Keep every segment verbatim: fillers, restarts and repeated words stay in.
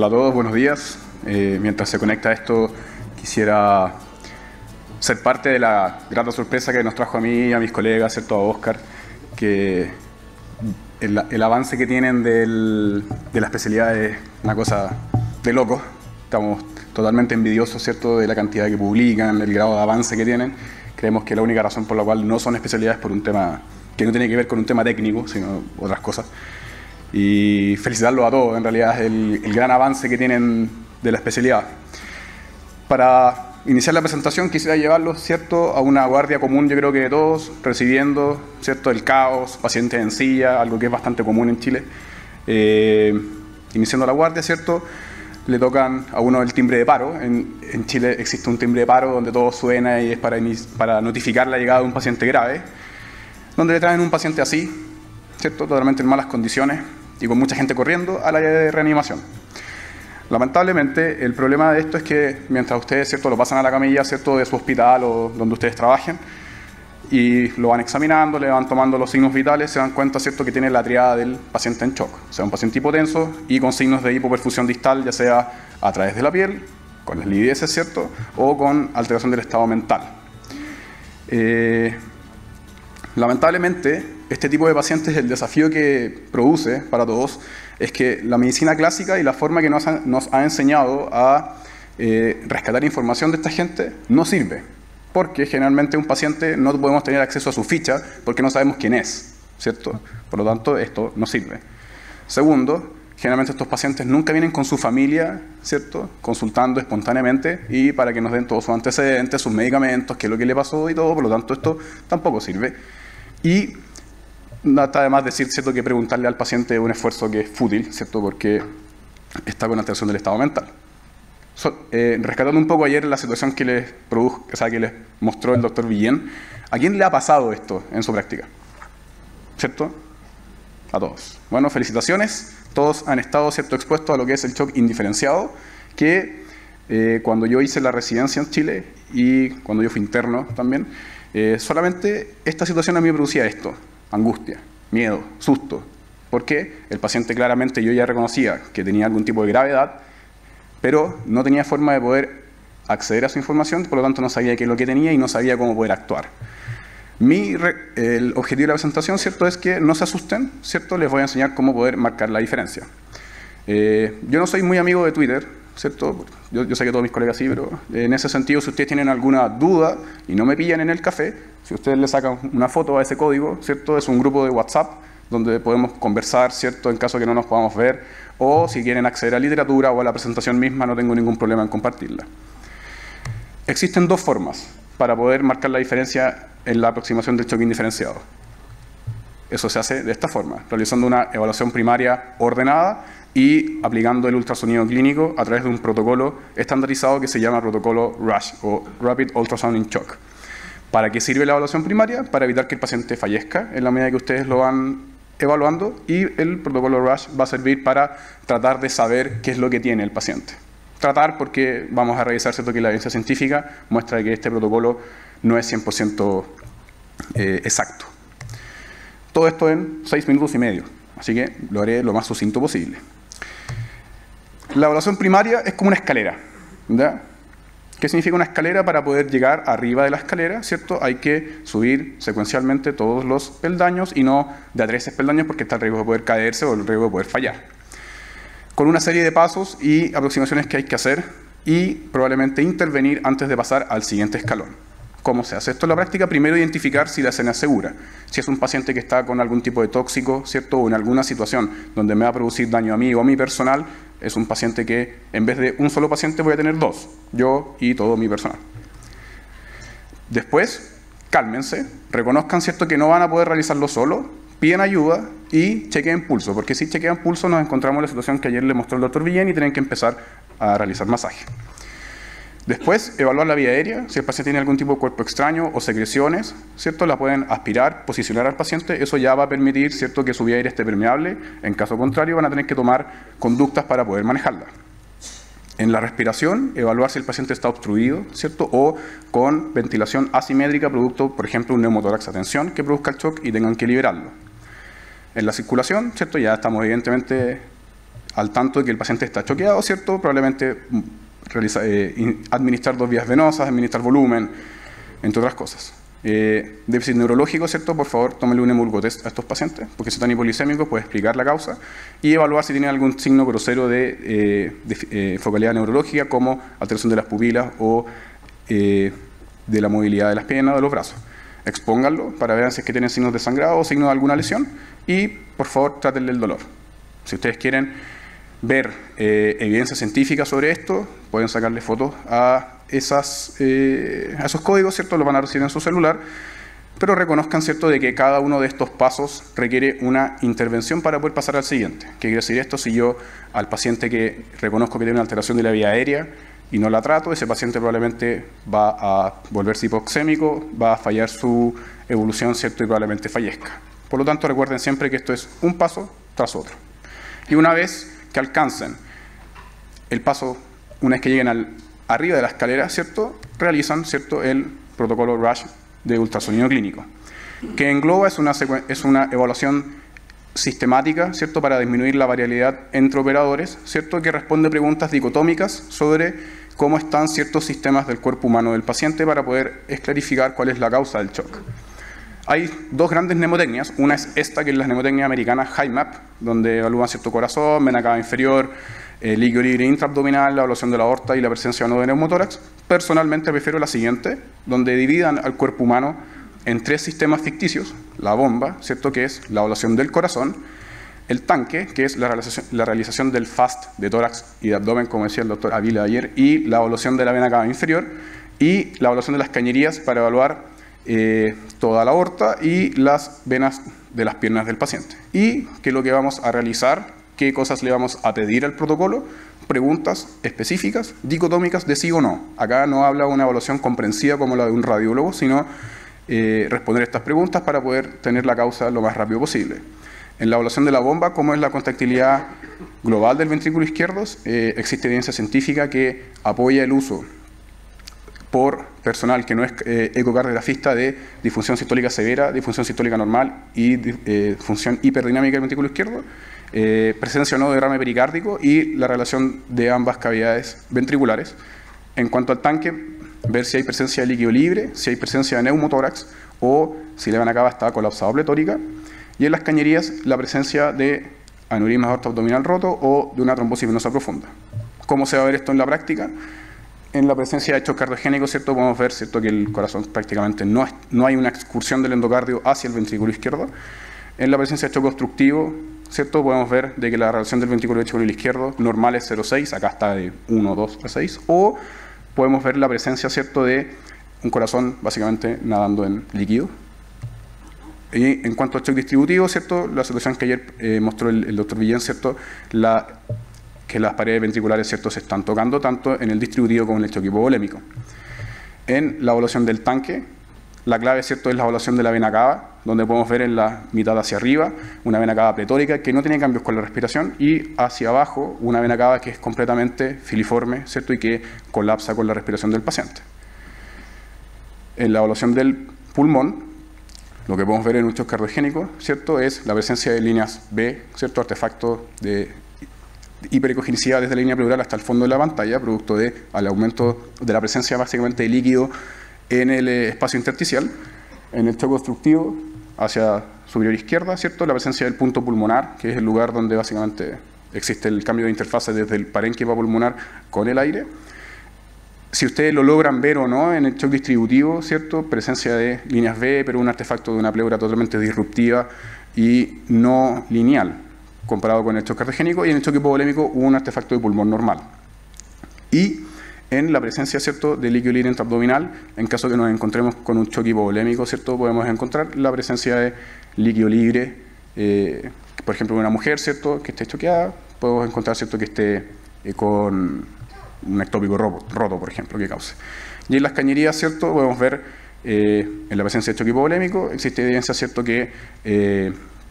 Hola a todos, buenos días. Eh, mientras se conecta esto, quisiera ser parte de la grata sorpresa que nos trajo a mí y a mis colegas, ¿cierto? A Oscar, que el, el avance que tienen del, de la especialidad es una cosa de locos. Estamos totalmente envidiosos, ¿cierto?, de la cantidad que publican, el grado de avance que tienen. Creemos que la única razón por la cual no son especialidades por un tema que no tiene que ver con un tema técnico, sino otras cosas. Y felicitarlos a todos, en realidad, el, el gran avance que tienen de la especialidad. Para iniciar la presentación quisiera llevarlos, ¿cierto?, a una guardia común, yo creo que de todos, recibiendo, ¿cierto?, el caos, pacientes en silla, algo que es bastante común en Chile. Eh, iniciando la guardia, ¿cierto?, le tocan a uno el timbre de paro. En, en Chile existe un timbre de paro donde todo suena y es para, para notificar la llegada de un paciente grave, donde le traen un paciente así, ¿cierto?, totalmente en malas condiciones y con mucha gente corriendo al área de reanimación. Lamentablemente, el problema de esto es que mientras ustedes, ¿cierto?, lo pasan a la camilla, ¿cierto?, de su hospital o donde ustedes trabajen y lo van examinando, le van tomando los signos vitales, se dan cuenta, ¿cierto?, que tiene la triada del paciente en shock, o sea, un paciente hipotenso y con signos de hipoperfusión distal, ya sea a través de la piel, con las livideces, ¿cierto?, o con alteración del estado mental. Eh, lamentablemente, este tipo de pacientes, el desafío que produce para todos es que la medicina clásica y la forma que nos ha, nos ha enseñado a eh, rescatar información de esta gente no sirve, porque generalmente un paciente no podemos tener acceso a su ficha porque no sabemos quién es, ¿cierto? Por lo tanto, esto no sirve. Segundo, generalmente estos pacientes nunca vienen con su familia, ¿cierto?, consultando espontáneamente y para que nos den todos sus antecedentes, sus medicamentos, qué es lo que le pasó y todo. Por lo tanto, esto tampoco sirve. Y no está de más decir, ¿cierto?, que preguntarle al paciente es un esfuerzo que es fútil, ¿cierto?, porque está con alteración del estado mental. So, eh, rescatando un poco ayer la situación que les produjo, o sea, que les mostró el doctor Villén, ¿a quién le ha pasado esto en su práctica? ¿Cierto? A todos. Bueno, felicitaciones. Todos han estado, ¿cierto?, expuestos a lo que es el shock indiferenciado, que eh, cuando yo hice la residencia en Chile y cuando yo fui interno también, eh, solamente esta situación a mí me producía esto: angustia, miedo, susto. Porque el paciente claramente yo ya reconocía que tenía algún tipo de gravedad, pero no tenía forma de poder acceder a su información, por lo tanto no sabía qué es lo que tenía y no sabía cómo poder actuar. Mi, el objetivo de la presentación, ¿cierto?, es que no se asusten, ¿cierto? Les voy a enseñar cómo poder marcar la diferencia. Eh, yo no soy muy amigo de Twitter, ¿cierto? Yo, yo sé que todos mis colegas sí, pero en ese sentido, si ustedes tienen alguna duda y no me pillan en el café, si ustedes le sacan una foto a ese código, ¿cierto?, es un grupo de WhatsApp donde podemos conversar, ¿cierto?, en caso de que no nos podamos ver, o si quieren acceder a literatura o a la presentación misma, no tengo ningún problema en compartirla. Existen dos formas para poder marcar la diferencia en la aproximación del shock indiferenciado. Eso se hace de esta forma, realizando una evaluación primaria ordenada y aplicando el ultrasonido clínico a través de un protocolo estandarizado que se llama protocolo RUSH o Rapid Ultrasound in Shock. ¿Para qué sirve la evaluación primaria? Para evitar que el paciente fallezca en la medida que ustedes lo van evaluando, y el protocolo RUSH va a servir para tratar de saber qué es lo que tiene el paciente. Tratar porque vamos a revisar, ¿cierto?, que la evidencia científica muestra que este protocolo no es cien por ciento eh, exacto. Todo esto en seis minutos y medio, así que lo haré lo más sucinto posible. La evaluación primaria es como una escalera, ¿verdad? ¿Qué significa una escalera? Para poder llegar arriba de la escalera, ¿cierto?, hay que subir secuencialmente todos los peldaños y no de a tres peldaños porque está el riesgo de poder caerse o el riesgo de poder fallar. Con una serie de pasos y aproximaciones que hay que hacer y probablemente intervenir antes de pasar al siguiente escalón. ¿Cómo se hace esto en la práctica? Primero, identificar si la escena es segura. Si es un paciente que está con algún tipo de tóxico, ¿cierto?, o en alguna situación donde me va a producir daño a mí o a mi personal, es un paciente que en vez de un solo paciente voy a tener dos, yo y todo mi personal. Después, cálmense, reconozcan, ¿cierto?, que no van a poder realizarlo solo, piden ayuda y chequeen pulso, porque si chequean pulso nos encontramos en la situación que ayer le mostró el doctor Villén y tienen que empezar a realizar masaje. Después, evaluar la vía aérea. Si el paciente tiene algún tipo de cuerpo extraño o secreciones, ¿cierto?, la pueden aspirar, posicionar al paciente. Eso ya va a permitir, ¿cierto?, que su vía aérea esté permeable. En caso contrario, van a tener que tomar conductas para poder manejarla. En la respiración, evaluar si el paciente está obstruido, ¿cierto?, o con ventilación asimétrica, producto, por ejemplo, un neumotórax a tensión que produzca el shock y tengan que liberarlo. En la circulación, ¿cierto?, ya estamos evidentemente al tanto de que el paciente está choqueado, ¿cierto? Probablemente realiza, eh, administrar dos vías venosas, administrar volumen, entre otras cosas. Eh, déficit neurológico, ¿cierto? Por favor, tómenle un emulgotest a estos pacientes, porque si están hipolicémicos puede explicar la causa y evaluar si tienen algún signo grosero de, eh, de eh, focalidad neurológica, como alteración de las pupilas o eh, de la movilidad de las piernas o de los brazos. Expónganlo para ver si es que tienen signos de sangrado o signos de alguna lesión y, por favor, trátenle el dolor. Si ustedes quieren ver eh, evidencia científica sobre esto, pueden sacarle fotos a Esas, eh, a esos códigos, ¿cierto? Los van a recibir en su celular, pero reconozcan, ¿cierto?, de que cada uno de estos pasos requiere una intervención para poder pasar al siguiente. ¿Qué quiere decir esto? Si yo al paciente que reconozco que tiene una alteración de la vía aérea y no la trato, ese paciente probablemente va a volverse hipoxémico, va a fallar su evolución, ¿cierto?, y probablemente fallezca. Por lo tanto, recuerden siempre que esto es un paso tras otro. Y una vez que alcancen el paso, una vez que lleguen al arriba de la escalera, ¿cierto?, realizan, ¿cierto?, el protocolo RUSH de ultrasonido clínico, que engloba es una, es una evaluación sistemática, ¿cierto?, para disminuir la variabilidad entre operadores, ¿cierto?, que responde preguntas dicotómicas sobre cómo están ciertos sistemas del cuerpo humano del paciente para poder esclarificar cuál es la causa del shock. Hay dos grandes mnemotecnias, una es esta, que es la mnemotecnia americana HiMAP, donde evalúan cierto corazón, vena cava inferior, eh, líquido libre intraabdominal, la evaluación de la aorta y la presencia o no de neumotórax. Personalmente prefiero la siguiente, donde dividan al cuerpo humano en tres sistemas ficticios: la bomba, ¿cierto?, que es la evaluación del corazón; el tanque, que es la realización, la realización del FAST de tórax y de abdomen, como decía el doctor Avila ayer, y la evaluación de la vena cava inferior, y la evaluación de las cañerías para evaluar eh, toda la aorta y las venas de las piernas del paciente. Y qué es lo que vamos a realizar, qué cosas le vamos a pedir al protocolo: preguntas específicas, dicotómicas de sí o no. Acá no habla una evaluación comprensiva como la de un radiólogo, sino eh, responder estas preguntas para poder tener la causa lo más rápido posible. En la evaluación de la bomba, como es la contractilidad global del ventrículo izquierdo, eh, existe evidencia científica que apoya el uso por personal que no es eh, ecocardiografista de disfunción sistólica severa, disfunción sistólica normal y eh, función hiperdinámica del ventrículo izquierdo, eh, presencia o no de derrame pericárdico y la relación de ambas cavidades ventriculares. En cuanto al tanque, ver si hay presencia de líquido libre, si hay presencia de neumotórax o si la vena cava está colapsada o pletórica. Y en las cañerías, la presencia de aneurisma aorta abdominal roto o de una trombosis venosa profunda. ¿Cómo se va a ver esto en la práctica? En la presencia de hechos cardiogénicos, ¿cierto?, podemos ver, ¿cierto?, que el corazón prácticamente no, es, no hay una excursión del endocardio hacia el ventrículo izquierdo. En la presencia de choque obstructivo, ¿cierto?, podemos ver de que la relación del ventrículo derecho con el izquierdo normal es cero coma seis, acá está de uno, dos a seis, o podemos ver la presencia, ¿cierto?, de un corazón básicamente nadando en líquido. Y en cuanto al shock distributivo, ¿cierto?, la situación que ayer eh, mostró el, el doctor Villén, ¿cierto?, la, que las paredes ventriculares, ¿cierto?, se están tocando tanto en el distributivo como en el choque hipovolémico. En la evaluación del tanque, la clave, ¿cierto?, es la evaluación de la vena cava, donde podemos ver en la mitad hacia arriba una vena cava pletórica que no tiene cambios con la respiración, y hacia abajo una vena cava que es completamente filiforme, ¿cierto?, y que colapsa con la respiración del paciente. En la evaluación del pulmón, lo que podemos ver en un shock cardiogénico, ¿cierto?, es la presencia de líneas B, ¿cierto?, artefactos de hiperecogenicidad desde la línea pleural hasta el fondo de la pantalla, producto del aumento de la presencia básicamente de líquido en el eh, espacio intersticial. En el shock obstructivo, hacia superior izquierda, ¿cierto?, la presencia del punto pulmonar, que es el lugar donde básicamente existe el cambio de interfase desde el parénquima pulmonar con el aire. Si ustedes lo logran ver o no en el shock distributivo, ¿cierto?, presencia de líneas B, pero un artefacto de una pleura totalmente disruptiva y no lineal, comparado con el shock cardiogénico, y en el choque hipovolémico un artefacto de pulmón normal. Y en la presencia, ¿cierto?, de líquido libre intraabdominal, en caso que nos encontremos con un choque hipovolémico, ¿cierto?, podemos encontrar la presencia de líquido libre, eh, por ejemplo, en una mujer, ¿cierto?, que esté choqueada, podemos encontrar, ¿cierto?, que esté eh, con un ectópico roto, roto, por ejemplo, que cause. Y en las cañerías, ¿cierto?, podemos ver eh, en la presencia de choque hipovolémico, existe evidencia, ¿cierto?, que eh,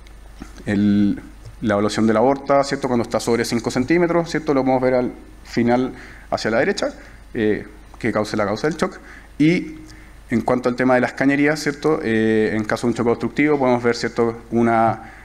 el, la evaluación de la aorta, ¿cierto?, cuando está sobre cinco centímetros, ¿cierto?, lo podemos ver al final hacia la derecha, eh, que cause la causa del shock. Y en cuanto al tema de las cañerías, ¿cierto?, eh, en caso de un choque obstructivo podemos ver, ¿cierto?, una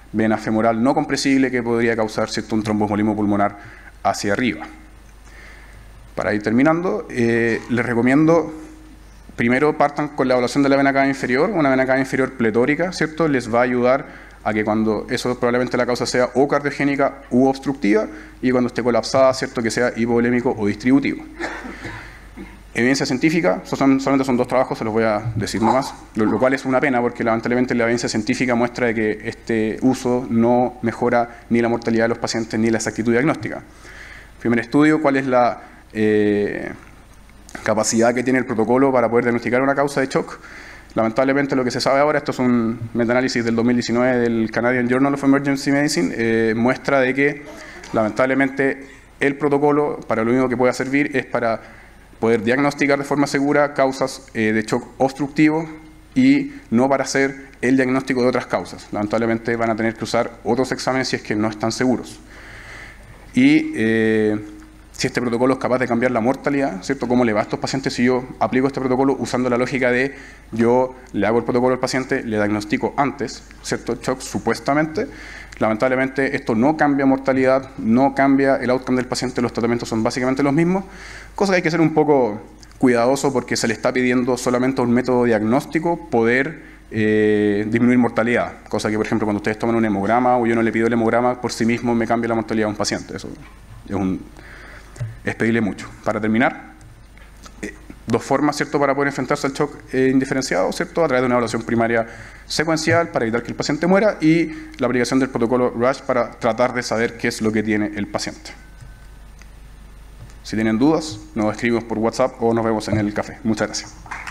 vena femoral no compresible que podría causar, ¿cierto?, un tromboembolismo pulmonar hacia arriba. Para ir terminando, eh, les recomiendo, primero partan con la evaluación de la vena cava inferior. Una vena cava inferior pletórica, ¿cierto?, les va a ayudar a que cuando eso probablemente la causa sea o cardiogénica u obstructiva, y cuando esté colapsada, ¿cierto?, que sea hipovolémico o distributivo. Evidencia científica, son, solamente son dos trabajos, se los voy a decir nomás, lo, lo cual es una pena porque lamentablemente la evidencia científica muestra de que este uso no mejora ni la mortalidad de los pacientes ni la exactitud diagnóstica. Primer estudio, ¿cuál es la eh, capacidad que tiene el protocolo para poder diagnosticar una causa de shock? Lamentablemente lo que se sabe ahora, esto es un metaanálisis del dos mil diecinueve del Canadian Journal of Emergency Medicine, eh, muestra de que lamentablemente el protocolo para lo único que puede servir es para poder diagnosticar de forma segura causas eh, de shock obstructivo y no para hacer el diagnóstico de otras causas. Lamentablemente van a tener que usar otros exámenes si es que no están seguros. Y eh, si este protocolo es capaz de cambiar la mortalidad, ¿cierto?, ¿cómo le va a estos pacientes si yo aplico este protocolo usando la lógica de yo le hago el protocolo al paciente, le diagnostico antes, ¿cierto?, shock supuestamente? Lamentablemente esto no cambia mortalidad, no cambia el outcome del paciente, los tratamientos son básicamente los mismos, cosa que hay que ser un poco cuidadoso porque se le está pidiendo solamente a un método diagnóstico poder eh, disminuir mortalidad, cosa que por ejemplo cuando ustedes toman un hemograma o yo no le pido el hemograma por sí mismo me cambia la mortalidad a un paciente, eso es, un, es pedirle mucho. Para terminar, eh, dos formas, ¿cierto?, para poder enfrentarse al shock eh, indiferenciado, ¿cierto?, a través de una evaluación primaria secuencial para evitar que el paciente muera y la aplicación del protocolo RUSH para tratar de saber qué es lo que tiene el paciente. Si tienen dudas, nos escribimos por WhatsApp o nos vemos en el café. Muchas gracias.